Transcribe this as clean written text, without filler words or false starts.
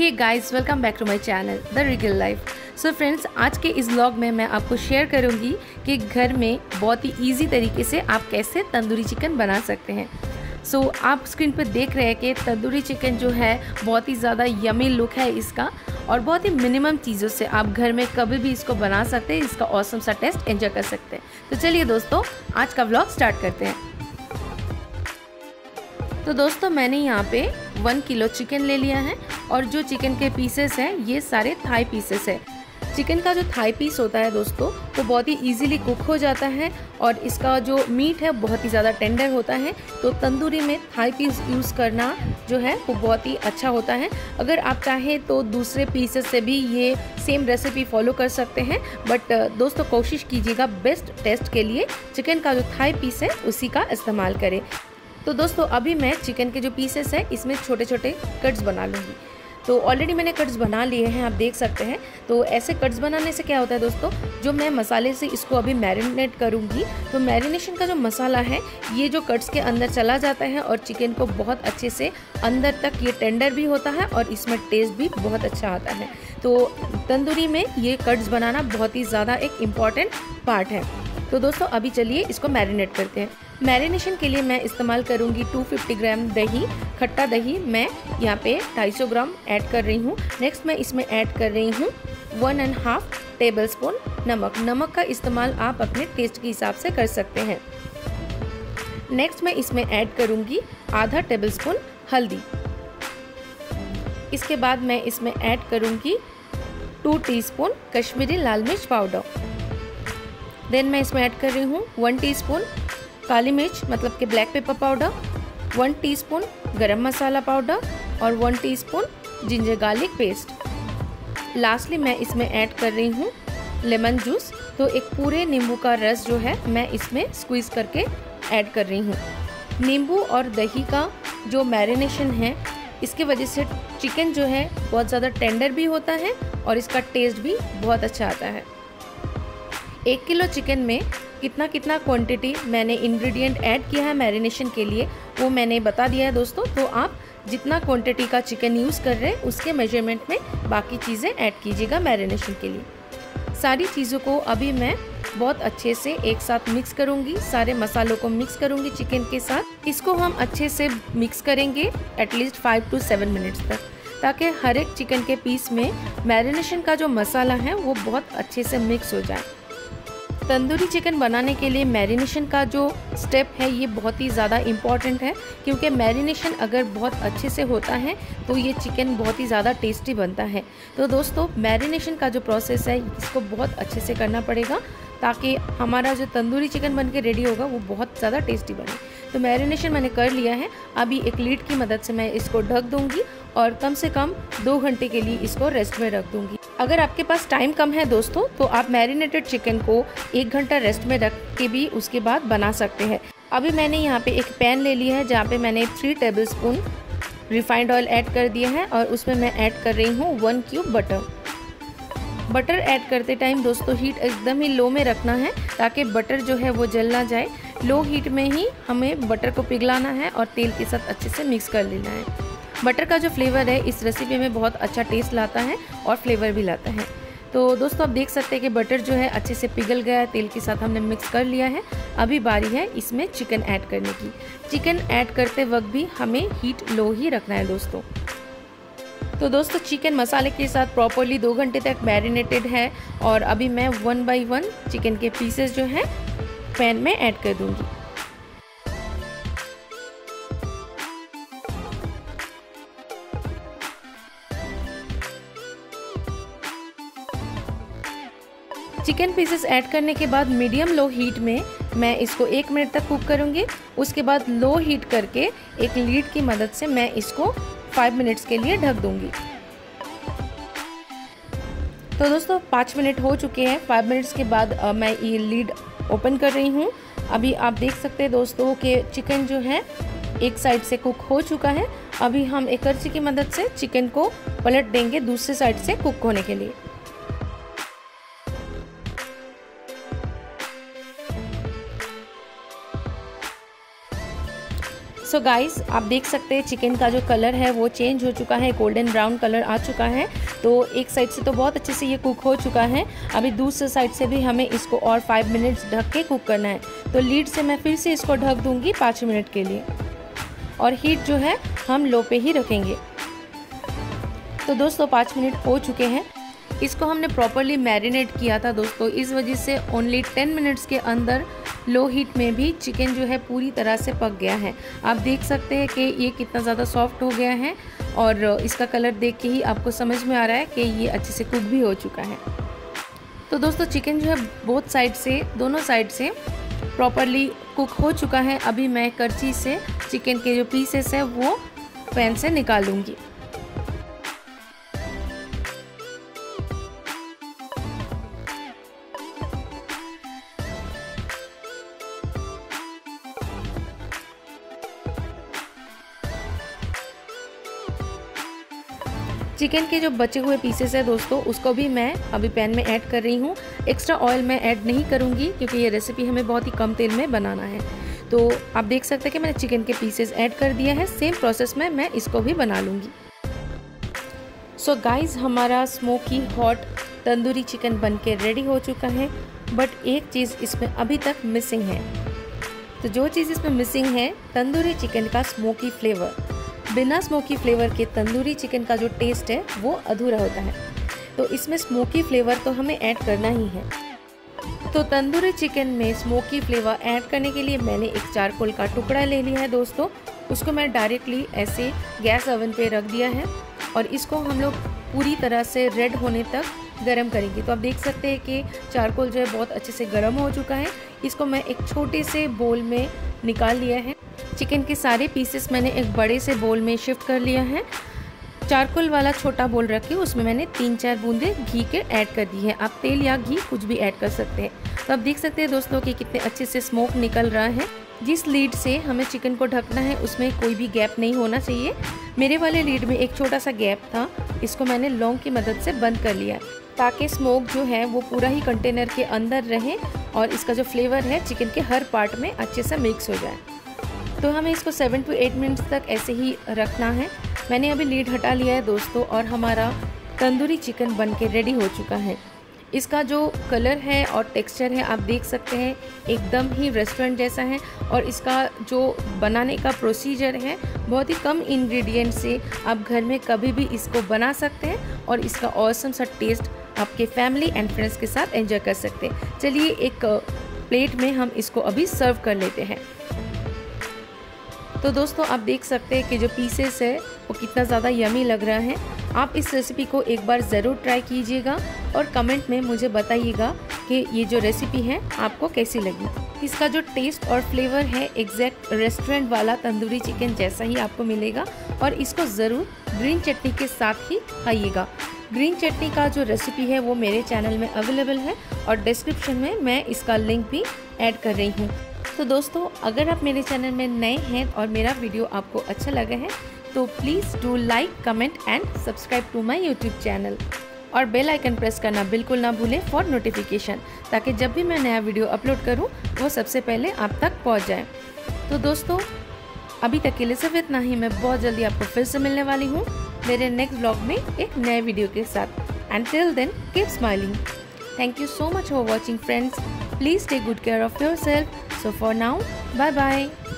Hey guys, welcome back to my channel the real life. So friends, आज के इस vlog में मैं आपको शेयर करूंगी कि घर में बहुत ही इजी तरीके से आप कैसे तंदूरी चिकन बना सकते हैं। सो आप स्क्रीन पर देख रहे हैं कि तंदूरी चिकन जो है बहुत ही ज़्यादा यमी लुक है इसका, और बहुत ही मिनिमम चीज़ों से आप घर में कभी भी इसको बना सकते हैं, इसका ऑसम सा टेस्ट एंजॉय कर सकते हैं। तो चलिए दोस्तों, आज का व्लॉग स्टार्ट करते हैं। तो दोस्तों, मैंने यहाँ पे 1 किलो चिकन ले लिया है और जो चिकन के पीसेस हैं ये सारे थाई पीसेस है। चिकन का जो थाई पीस होता है दोस्तों, तो बहुत ही इजीली कुक हो जाता है और इसका जो मीट है बहुत ही ज़्यादा टेंडर होता है। तो तंदूरी में थाई पीस यूज़ करना जो है वो बहुत ही अच्छा होता है। अगर आप चाहें तो दूसरे पीसेस से भी ये सेम रेसिपी फॉलो कर सकते हैं, बट दोस्तों कोशिश कीजिएगा बेस्ट टेस्ट के लिए चिकन का जो थाई पीस है उसी का इस्तेमाल करें। तो दोस्तों, अभी मैं चिकन के जो पीसेस हैं इसमें छोटे छोटे कट्स बना लूँगी। तो ऑलरेडी मैंने कट्स बना लिए हैं, आप देख सकते हैं। तो ऐसे कट्स बनाने से क्या होता है दोस्तों, जो मैं मसाले से इसको अभी मैरिनेट करूँगी, तो मैरिनेशन का जो मसाला है ये जो कट्स के अंदर चला जाता है और चिकन को बहुत अच्छे से अंदर तक ये टेंडर भी होता है और इसमें टेस्ट भी बहुत अच्छा आता है। तो तंदूरी में ये कट्स बनाना बहुत ही ज़्यादा एक इम्पॉर्टेंट पार्ट है। तो दोस्तों, अभी चलिए इसको मैरिनेट करते हैं। मैरिनेशन के लिए मैं इस्तेमाल करूंगी 250 ग्राम दही, खट्टा दही मैं यहाँ पे 250 ग्राम ऐड कर रही हूँ। नेक्स्ट मैं इसमें ऐड कर रही हूँ 1.5 टेबलस्पून नमक। नमक का इस्तेमाल आप अपने टेस्ट के हिसाब से कर सकते हैं। नेक्स्ट मैं इसमें ऐड करूँगी आधा टेबलस्पून हल्दी। इसके बाद मैं इसमें ऐड करूँगी 2 टीस्पून कश्मीरी लाल मिर्च पाउडर। देन मैं इसमें ऐड कर रही हूँ 1 टीस्पून काली मिर्च मतलब कि ब्लैक पेपर पाउडर, 1 टीस्पून गरम मसाला पाउडर और 1 teaspoon ginger garlic paste. Lastly मैं इसमें ऐड कर रही हूँ लेमन जूस। तो एक पूरे नींबू का रस जो है मैं इसमें स्क्वीज़ करके ऐड कर रही हूँ। नींबू और दही का जो मैरिनेशन है इसके वजह से चिकन जो है बहुत ज़्यादा टेंडर भी होता है और इसका टेस्ट भी बहुत अच्छा आता है। 1 किलो चिकन में कितना कितना क्वांटिटी मैंने इंग्रेडिएंट ऐड किया है मैरिनेशन के लिए वो मैंने बता दिया है दोस्तों। तो आप जितना क्वांटिटी का चिकन यूज़ कर रहे हैं उसके मेजरमेंट में बाकी चीज़ें ऐड कीजिएगा मैरिनेशन के लिए। सारी चीज़ों को अभी मैं बहुत अच्छे से एक साथ मिक्स करूँगी, सारे मसालों को मिक्स करूँगी चिकन के साथ। इसको हम अच्छे से मिक्स करेंगे एटलीस्ट 5 to 7 मिनट्स तक, ताकि हर एक चिकन के पीस में मैरिनेशन का जो मसाला है वो बहुत अच्छे से मिक्स हो जाए। तंदूरी चिकन बनाने के लिए मैरिनेशन का जो स्टेप है ये बहुत ही ज़्यादा इम्पॉर्टेंट है, क्योंकि मैरिनेशन अगर बहुत अच्छे से होता है तो ये चिकन बहुत ही ज़्यादा टेस्टी बनता है। तो दोस्तों, मैरिनेशन का जो प्रोसेस है इसको बहुत अच्छे से करना पड़ेगा ताकि हमारा जो तंदूरी चिकन बन के रेडी होगा वो बहुत ज़्यादा टेस्टी बने। तो मैरिनेशन मैंने कर लिया है। अभी एक लीड की मदद से मैं इसको ढक दूँगी और कम से कम 2 घंटे के लिए इसको रेस्ट में रख दूँगी। अगर आपके पास टाइम कम है दोस्तों, तो आप मैरिनेटेड चिकन को 1 घंटा रेस्ट में रख के भी उसके बाद बना सकते हैं। अभी मैंने यहाँ पे एक पैन ले लिया है जहाँ पे मैंने 3 टेबलस्पून रिफाइंड ऑयल ऐड कर दिया है और उसमें मैं ऐड कर रही हूँ 1 क्यूब बटर। बटर ऐड करते टाइम दोस्तों हीट एकदम ही लो में रखना है ताकि बटर जो है वो जल ना जाए। लो हीट में ही हमें बटर को पिघलाना है और तेल के साथ अच्छे से मिक्स कर लेना है। बटर का जो फ्लेवर है इस रेसिपी में बहुत अच्छा टेस्ट लाता है और फ्लेवर भी लाता है। तो दोस्तों, आप देख सकते हैं कि बटर जो है अच्छे से पिघल गया है, तेल के साथ हमने मिक्स कर लिया है। अभी बारी है इसमें चिकन ऐड करने की। चिकन ऐड करते वक्त भी हमें हीट लो ही रखना है दोस्तों। तो दोस्तों, चिकन मसाले के साथ प्रॉपरली 2 घंटे तक मैरिनेटेड है और अभी मैं 1 by 1 चिकन के पीसेस जो हैं पैन में ऐड कर दूंगी। चिकन पीसेस ऐड करने के बाद मीडियम लो हीट में मैं इसको 1 मिनट तक कुक करूंगी। उसके बाद लो हीट करके एक लीड की मदद से मैं इसको 5 मिनट्स के लिए ढक दूंगी। तो दोस्तों, 5 मिनट हो चुके हैं। 5 मिनट्स के बाद मैं ये लीड ओपन कर रही हूँ। अभी आप देख सकते हैं दोस्तों कि चिकन जो है एक साइड से कुक हो चुका है। अभी हम एक करछी की मदद से चिकन को पलट देंगे दूसरे साइड से कुक होने के लिए। सो गाइस आप देख सकते हैं चिकन का जो कलर है वो चेंज हो चुका है, गोल्डन ब्राउन कलर आ चुका है। तो एक साइड से तो बहुत अच्छे से ये कुक हो चुका है। अभी दूसरे साइड से भी हमें इसको और 5 मिनट्स ढक के कुक करना है। तो लीड से मैं फिर से इसको ढक दूंगी 5 मिनट के लिए, और हीट जो है हम लो पे ही रखेंगे। तो दोस्तों 5 मिनट हो चुके हैं। इसको हमने प्रॉपरली मैरिनेट किया था दोस्तों, इस वजह से ओनली 10 मिनट्स के अंदर लो हीट में भी चिकन जो है पूरी तरह से पक गया है। आप देख सकते हैं कि ये कितना ज़्यादा सॉफ्ट हो गया है, और इसका कलर देख के ही आपको समझ में आ रहा है कि ये अच्छे से कुक भी हो चुका है। तो दोस्तों चिकन जो है बोथ साइड से, दोनों साइड से प्रॉपरली कुक हो चुका है। अभी मैं करछी से चिकन के जो पीसेस है वो पैन से निकाल लूँगी। चिकन के जो बचे हुए पीसेस है दोस्तों उसको भी मैं अभी पैन में ऐड कर रही हूँ। एक्स्ट्रा ऑयल मैं ऐड नहीं करूँगी क्योंकि ये रेसिपी हमें बहुत ही कम तेल में बनाना है। तो आप देख सकते हैं कि मैंने चिकन के पीसेस ऐड कर दिया है। सेम प्रोसेस में मैं इसको भी बना लूँगी। सो गाइस हमारा स्मोकी हॉट तंदूरी चिकन बन के रेडी हो चुका है, बट एक चीज़ इसमें अभी तक मिसिंग है। तो जो चीज़ इसमें मिसिंग है तंदूरी चिकन का स्मोकी फ्लेवर। बिना स्मोकी फ्लेवर के तंदूरी चिकन का जो टेस्ट है वो अधूरा होता है। तो इसमें स्मोकी फ्लेवर तो हमें ऐड करना ही है। तो तंदूरी चिकन में स्मोकी फ्लेवर ऐड करने के लिए मैंने एक चारकोल का टुकड़ा ले लिया है दोस्तों। उसको मैं डायरेक्टली ऐसे गैस ओवन पे रख दिया है, और इसको हम लोग पूरी तरह से रेड होने तक गरम करेंगे। तो आप देख सकते हैं कि चारकोल जो है बहुत अच्छे से गरम हो चुका है। इसको मैं एक छोटे से बोल में निकाल लिया है। चिकन के सारे पीसेस मैंने एक बड़े से बोल में शिफ्ट कर लिया है। चारकोल वाला छोटा बोल रख के उसमें मैंने 3-4 बूंदे घी के ऐड कर दी है। आप तेल या घी कुछ भी ऐड कर सकते हैं। तो आप देख सकते हैं दोस्तों कि कितने अच्छे से स्मोक निकल रहा है। जिस लीड से हमें चिकन को ढकना है उसमें कोई भी गैप नहीं होना चाहिए। मेरे वाले लीड में एक छोटा सा गैप था, इसको मैंने लौंग की मदद से बंद कर लिया ताकि स्मोक जो है वो पूरा ही कंटेनर के अंदर रहे और इसका जो फ्लेवर है चिकन के हर पार्ट में अच्छे से मिक्स हो जाए। तो हमें इसको 7 to 8 मिनट्स तक ऐसे ही रखना है। मैंने अभी लीड हटा लिया है दोस्तों, और हमारा तंदूरी चिकन बन के रेडी हो चुका है। इसका जो कलर है और टेक्सचर है आप देख सकते हैं एकदम ही रेस्टोरेंट जैसा है, और इसका जो बनाने का प्रोसीजर है बहुत ही कम इंग्रेडिएंट से आप घर में कभी भी इसको बना सकते हैं, और इसका ऑसम सा टेस्ट आपके फैमिली एंड फ्रेंड्स के साथ एंजॉय कर सकते हैं। चलिए एक प्लेट में हम इसको अभी सर्व कर लेते हैं। तो दोस्तों आप देख सकते हैं कि जो पीसेस है वो कितना ज़्यादा यमी लग रहा है। आप इस रेसिपी को एक बार ज़रूर ट्राई कीजिएगा और कमेंट में मुझे बताइएगा कि ये जो रेसिपी है आपको कैसी लगी। इसका जो टेस्ट और फ्लेवर है एग्जैक्ट रेस्टोरेंट वाला तंदूरी चिकन जैसा ही आपको मिलेगा, और इसको ज़रूर ग्रीन चटनी के साथ ही खाइएगा। ग्रीन चटनी का जो रेसिपी है वो मेरे चैनल में अवेलेबल है, और डिस्क्रिप्शन में मैं इसका लिंक भी ऐड कर रही हूँ। तो दोस्तों अगर आप मेरे चैनल में नए हैं और मेरा वीडियो आपको अच्छा लगा है तो please do like, comment and subscribe to my YouTube channel, और बेल आइकन प्रेस करना बिल्कुल ना भूलें फॉर नोटिफिकेशन, ताकि जब भी मैं नया वीडियो अपलोड करूं वो सबसे पहले आप तक पहुंच जाए। तो दोस्तों अभी तक के लिए सिर्फ इतना ही। मैं बहुत जल्दी आपको फिर से मिलने वाली हूँ मेरे नेक्स्ट व्लॉग में एक नए वीडियो के साथ। And till then keep smiling. Thank you so much for watching friends. Please take good care of yourself. So for now, bye bye.